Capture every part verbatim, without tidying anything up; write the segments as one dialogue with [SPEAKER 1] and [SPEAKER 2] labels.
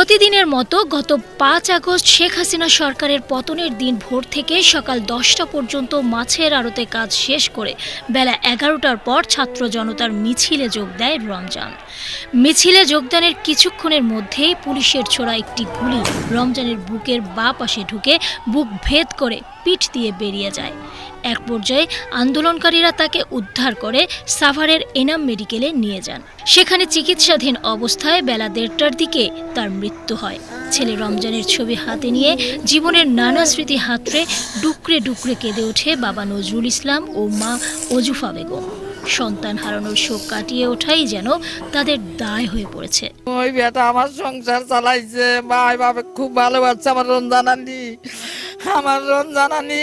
[SPEAKER 1] প্রতিদিনের মতো গত পাঁচ আগস্ট শেখ হাসিনা সরকারের পতনের দিন ভোর থেকে সকাল দশটা পর্যন্ত মাছের আড়তে কাজ শেষ করে বেলা এগারোটার পর ছাত্র জনতার মিছিলে যোগ দেয় রমজান। মিছিলে যোগদানের কিছুক্ষণের মধ্যেই পুলিশের ছোড়া একটি গুলি রমজানের বুকের বাঁ পাশে ঢুকে বুক ভেদ করে পিঠ দিয়ে বেরিয়ে যায়। এক পর্যায়ে আন্দোলনকারীরা তাকে উদ্ধার করে সাভারের এনাম মেডিকেলে নিয়ে যান। সেখানে চিকিৎসাধীন অবস্থায় বেলা দেড়টার দিকে তার মৃত্যু হয়। ছেলে রমজানের ছবি হাতে নিয়ে জীবনের নানা স্মৃতি হাতড়ে ডুকরে ডুকরে কেঁদে ওঠে বাবা নজরুল ইসলাম ও মা অজুফা বেগম। সন্তান হারানোর শোক কাটিয়ে ওঠাই যেন তাদের দায় হয়ে পড়েছে।
[SPEAKER 2] ওই বেটা আমার সংসার চালাইছে, ভাই বাবা খুব ভালোবাসছে আমার রমজানানি। আমার রমজানানি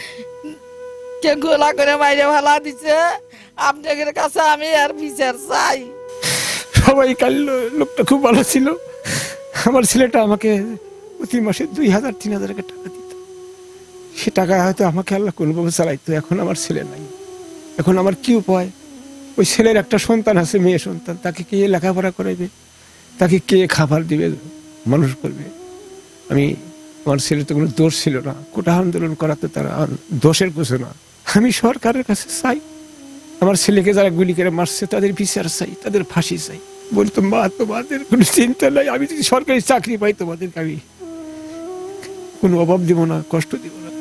[SPEAKER 2] কে গোলা করে মাইরে ভালা দিছে, আপনাদের কাছে আমি আর বিচার চাই।
[SPEAKER 3] সবাই কাল লোকটা খুব ভালো ছিল। আমার ছেলেটা আমাকে প্রতি মাসে দুই হাজার তিন হাজার টাকা দিত। সে টাকা হয়তো আমাকে আল্লাহ কোনোভাবে চালাইতো। এখন আমার ছেলে নাই, এখন আমার কি উপায়? ওই ছেলের একটা সন্তান আছে, মেয়ে সন্তান, তাকে কে লেখাপড়া করাইবে, তাকে কে খাবার দিবে, মানুষ করবে? আমি আমার ছেলে তো কোনো দোষ ছিল না, কোটা আন্দোলন করা তো তারা দোষের কিছু না। আমি সরকারের কাছে চাই, আমার ছেলেকে যারা গুলি করে মারছে তাদের বিচার চাই, তাদের ফাঁসি চাই। বলতো মা তোমাদের কোনো চিন্তা নাই, আমি যদি সরকারি চাকরি পাই তোমাদেরকে আমি কোনো অভাব দিব না, কষ্ট দিব না।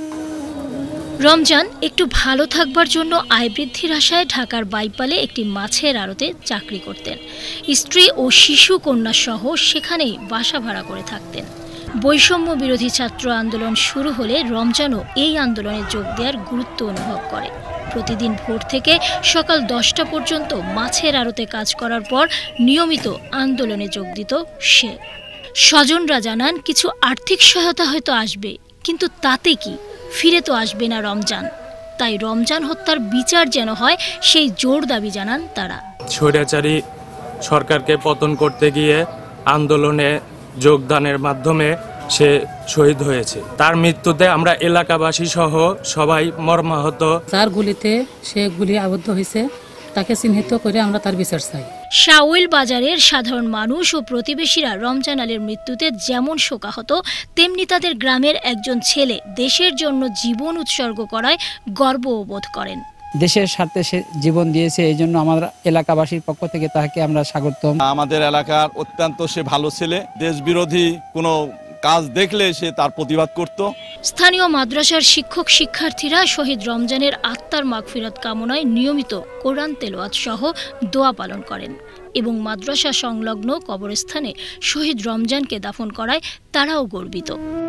[SPEAKER 1] রমজান একটু ভালো থাকবার জন্য আয় বৃদ্ধির আশায় ঢাকার বাইপালে একটি মাছের আড়তে চাকরি করতেন। স্ত্রী ও শিশু কন্যা সহ সেখানেই বাসা ভাড়া করে থাকতেন। বৈষম্য বিরোধী ছাত্র আন্দোলন শুরু হলে রমজানও এই আন্দোলনে যোগ দেওয়ার গুরুত্ব অনুভব করে। প্রতিদিন ভোর থেকে সকাল দশটা পর্যন্ত মাছের আড়তে কাজ করার পর নিয়মিত আন্দোলনে যোগ দিত সে। স্বজনরা জানান কিছু আর্থিক সহায়তা হয়তো আসবে, কিন্তু তাতে কি, ফিরে তো আসবে না রমজান। তাই রমজান হত্যার বিচার যেন হয় সেই জোর দাবি জানান তারা।
[SPEAKER 4] স্বৈরাচারী সরকারকে পতন করতে গিয়ে আন্দোলনে যোগদানের মাধ্যমে সে শহীদ হয়েছে। তার মৃত্যুতে আমরা এলাকাবাসী সহ সবাই মর্মাহত।
[SPEAKER 5] তার গুলিতে সে গুলি আবদ্ধ হয়েছে, তাকে চিহ্নিত করে আমরা তার বিচার চাই।
[SPEAKER 1] শাওইল বাজারের সাধারণ মানুষ ও প্রতিবেশীরা রমজান আলীর মৃত্যুতে যেমন শোকাহত, তেমনি তাদের গ্রামের একজন ছেলে দেশের জন্য জীবন উৎসর্গ করায় গর্ব বোধ করেন।
[SPEAKER 6] দেশের স্বার্থে সে জীবন দিয়েছে, এই জন্য আমাদের এলাকাবাসীর পক্ষ থেকে তাকে আমরা স্বাগতম।
[SPEAKER 7] আমাদের এলাকার অত্যন্ত সে ভালো ছেলে, দেশ বিরোধী কোনো কাজ দেখলে সে তার প্রতিবাদ করত।
[SPEAKER 1] স্থানীয় মাদ্রাসার শিক্ষক শিক্ষার্থীরা শহীদ রমজানের আত্মার মাগফিরাত কামনায় নিয়মিত কোরআন তেলাওয়াত সহ দোয়া পালন করেন এবং মাদ্রাসা সংলগ্ন কবরস্থানে শহীদ রমজানকে দাফন করায় তারাও গর্বিত।